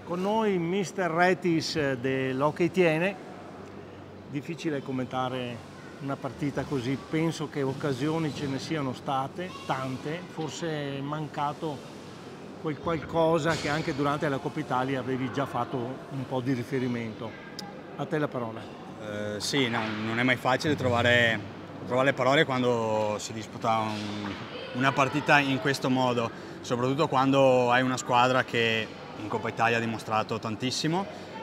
Con noi Mister Retis dell'Hockey Tiene. Difficile commentare una partita così, penso che occasioni ce ne siano state, tante, forse è mancato quel qualcosa che anche durante la Coppa Italia avevi già fatto un po' di riferimento. A te la parola. Sì, no, non è mai facile trovare le parole quando si disputa una partita in questo modo, soprattutto quando hai una squadra che in Coppa Italia ha dimostrato tantissimo,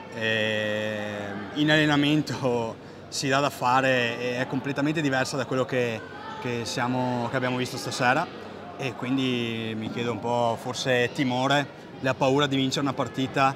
in allenamento si dà da fare e è completamente diversa da quello che abbiamo visto stasera, e quindi mi chiedo un po', forse timore, la paura di vincere una partita.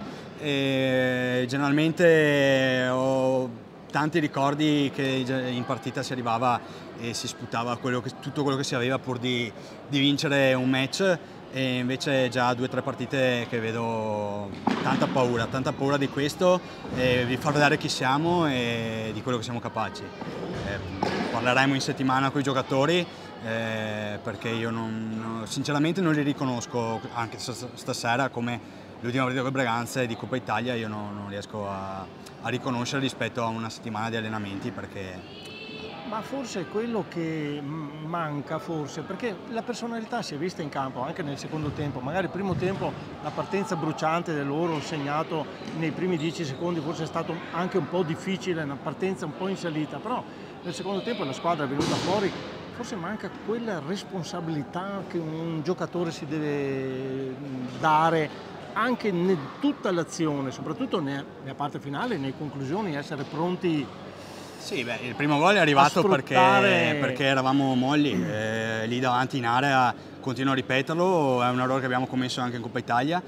Generalmente ho tanti ricordi che in partita si arrivava e si sputava tutto quello che si aveva pur di vincere un match, e invece già 2 o 3 partite che vedo tanta paura di questo, di far vedere chi siamo e di quello che siamo capaci. Parleremo in settimana con i giocatori, perché io sinceramente non li riconosco, anche stasera come l'ultima partita con Breganze di Coppa Italia io non riesco a riconoscere rispetto a una settimana di allenamenti, perché... Ma forse è quello che manca, perché la personalità si è vista in campo anche nel secondo tempo. Magari il primo tempo la partenza bruciante del loro segnato nei primi 10 secondi forse è stato anche un po' difficile, una partenza un po' in salita, però nel secondo tempo la squadra è venuta fuori. Forse manca quella responsabilità che un giocatore si deve dare anche in tutta l'azione, soprattutto nella parte finale, nelle conclusioni, essere pronti. Sì, beh, il primo gol è arrivato perché eravamo molli, lì davanti in area, continuo a ripeterlo, è un errore che abbiamo commesso anche in Coppa Italia,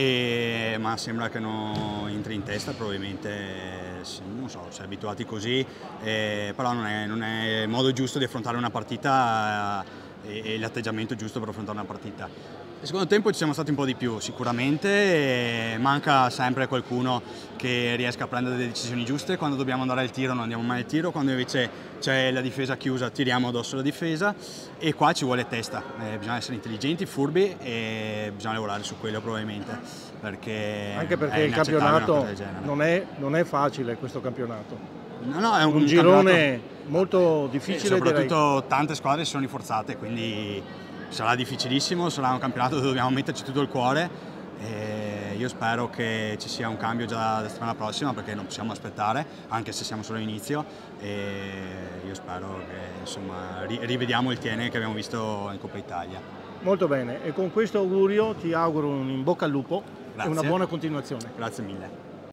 ma sembra che non entri in testa, probabilmente, non so, si è abituati così, però non è il modo giusto di affrontare una partita e l'atteggiamento giusto per affrontare una partita. Nel secondo tempo ci siamo stati un po' di più, sicuramente, manca sempre qualcuno che riesca a prendere delle decisioni giuste. Quando dobbiamo andare al tiro non andiamo mai al tiro, quando invece c'è la difesa chiusa tiriamo addosso la difesa, e qua ci vuole testa, bisogna essere intelligenti, furbi, e bisogna lavorare su quello probabilmente, anche perché il campionato non è facile, questo campionato. No, è un girone molto difficile, soprattutto direi. Tante squadre si sono rinforzate, quindi sarà difficilissimo, sarà un campionato dove dobbiamo metterci tutto il cuore, e io spero che ci sia un cambio già la settimana prossima, perché non possiamo aspettare, anche se siamo solo all'inizio, e io spero che insomma rivediamo il Tiene che abbiamo visto in Coppa Italia. Molto bene, e con questo augurio ti auguro un in bocca al lupo. Grazie. E una buona continuazione. Grazie mille.